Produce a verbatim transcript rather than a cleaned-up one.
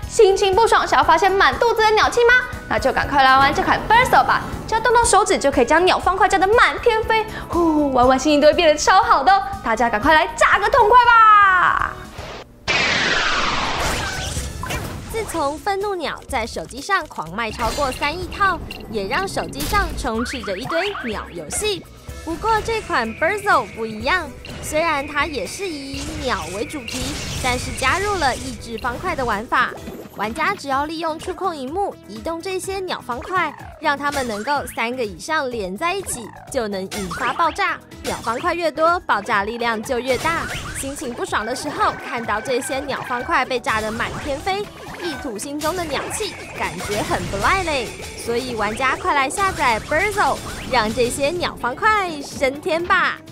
心情不爽，想要发现满肚子的鸟气吗？那就赶快来玩这款 Burzo 吧，只要动动手指就可以将鸟方块炸得满天飞，呼，玩完心情都会变得超好的哦！大家赶快来炸个痛快吧！ 自从愤怒鸟在手机上狂卖超过三亿套，也让手机上充斥着一堆鸟游戏。不过这款 Burzo 不一样，虽然它也是以鸟为主题，但是加入了益智方块的玩法。玩家只要利用触控萤幕移动这些鸟方块，让它们能够三个以上连在一起，就能引发爆炸。鸟方块越多，爆炸力量就越大。心情不爽的时候，看到这些鸟方块被炸得满天飞，一吐心中的鸟气，感觉很不赖嘞。所以玩家快来下载 Burzo， 让这些鸟方块升天吧！